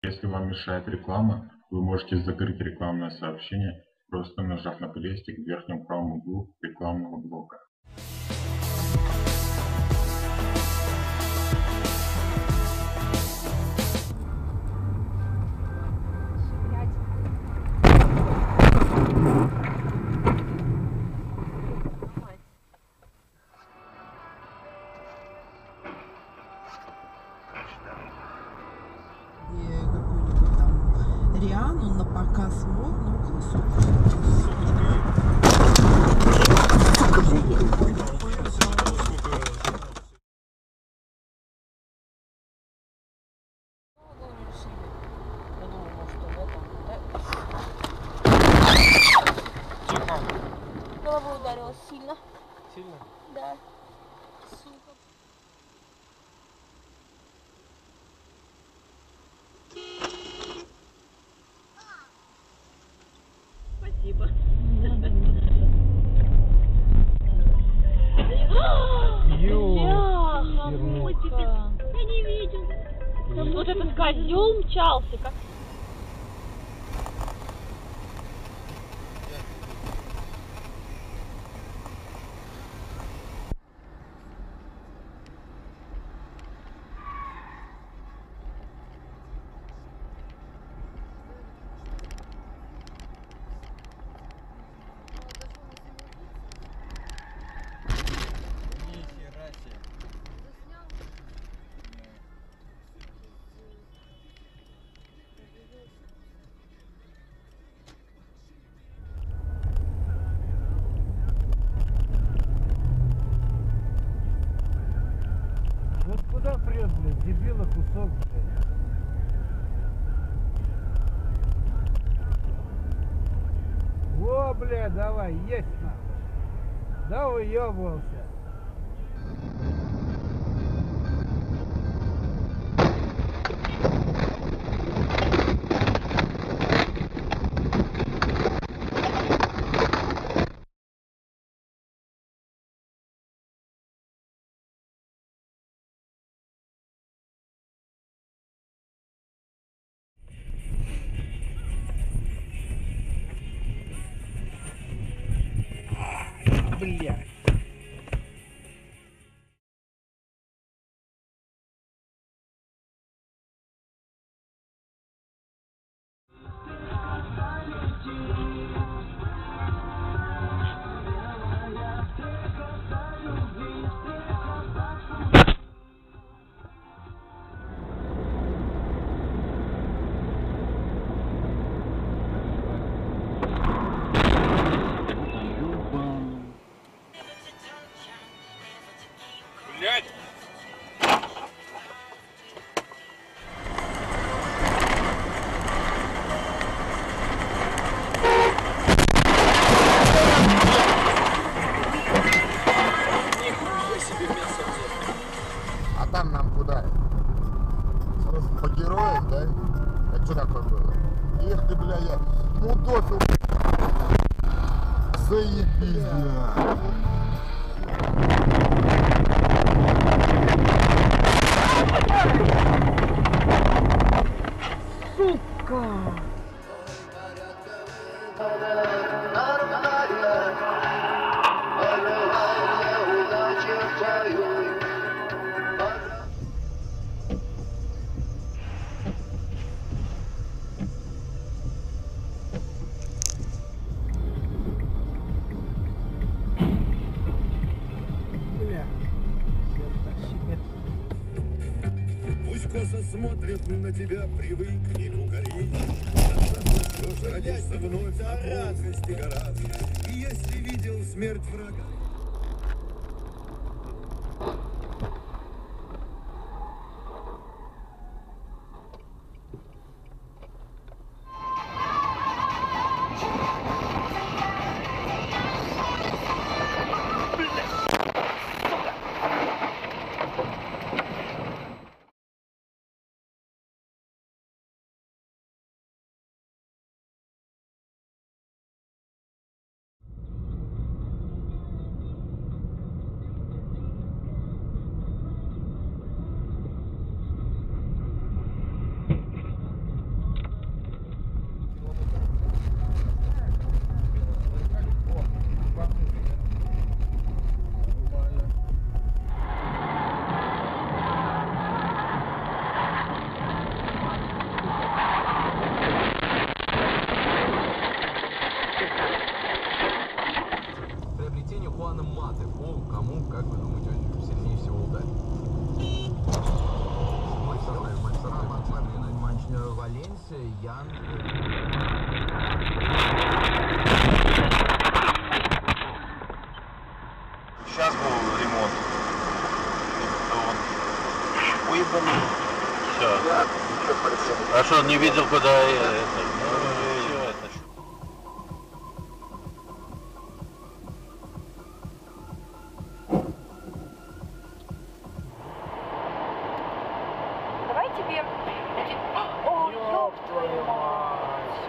Если вам мешает реклама, вы можете закрыть рекламное сообщение, просто нажав на крестик в верхнем правом углу рекламного блока. Какой-нибудь там Риану на показ мод, ну красотка. Головой ударилась сильно. Сильно? Да. Сука. Спасибо. Бляха, мультика. Я не видел. Вот этот козел мчался, как... Вот куда прет, блядь, дебила кусок, блядь. Во, блядь, давай, есть нахуй. Да уебывался. Блядь. Блядь! А там нам куда? Сразу по героям, да? Это что такое было? Эх ты, бля, я мудофил. Заебись, бля. Сука! Пусть косо смотрят на тебя, привыкни к укорению. Родишься вновь на плоскости гораздо. И если видел смерть врага, Валенсия, Янг. Сейчас был ремонт. Уебаный. Все. А что, не видел, куда это? Давай тебе будет... О, ёб твою мать!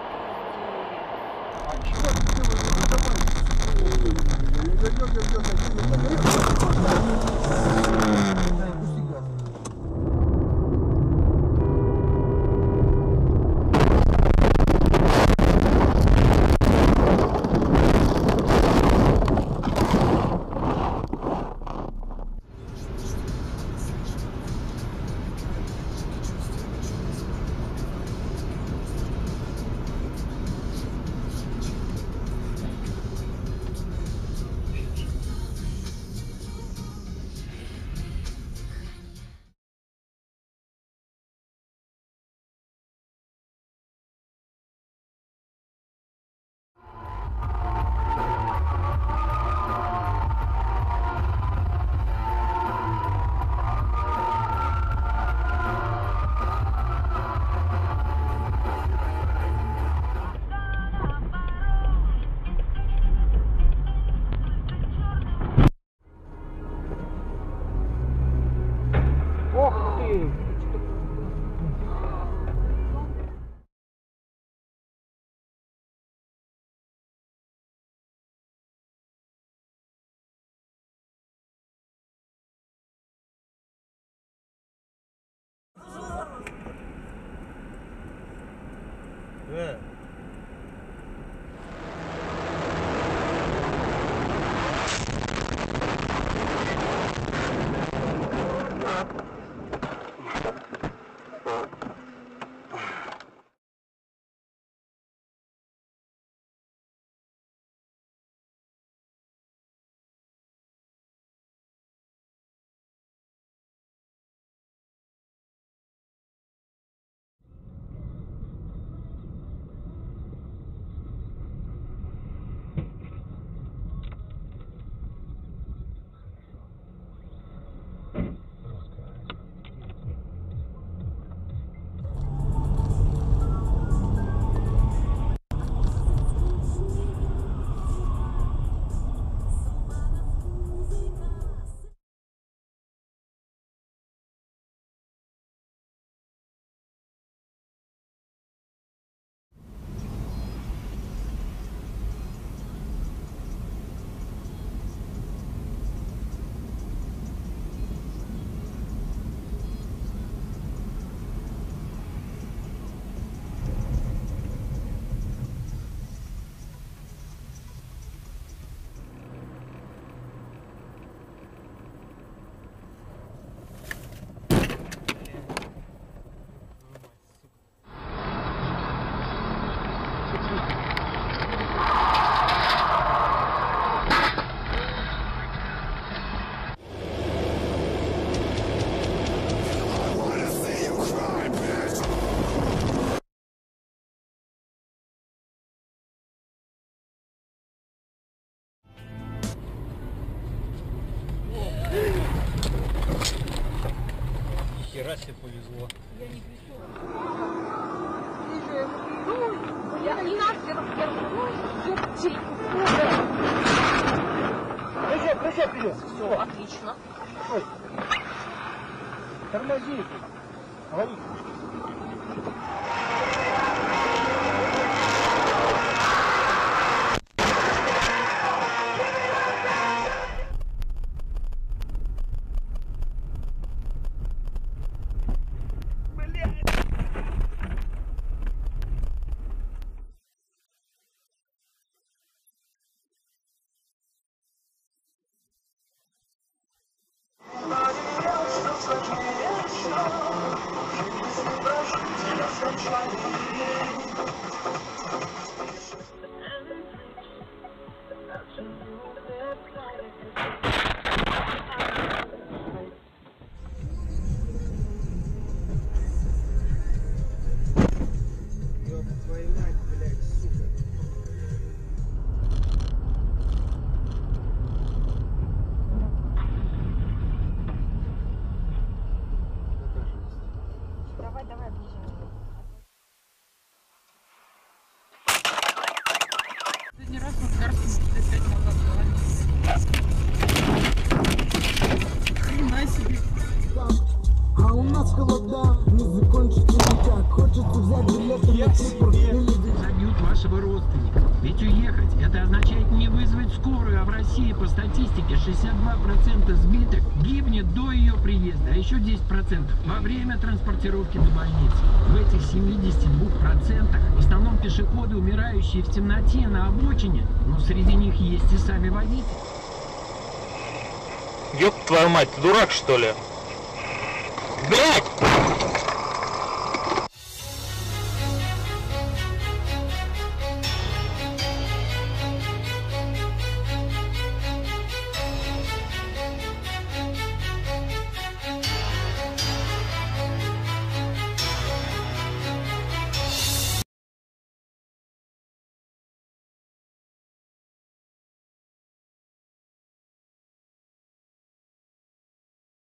Хера себе повезло. Я не кричу. Я не нахер. Прощай, привет. Все, отлично. Ой. Тормози. Говори. Забьют вашего родственника. Ведь уехать — это означает не вызвать скорую, а в России по статистике 62% сбитых гибнет до ее приезда, а еще 10% во время транспортировки до больницы. В этих 72% в основном пешеходы, умирающие в темноте на обочине, но среди них есть и сами водители. Ёб твою мать, ты дурак что ли? Блять!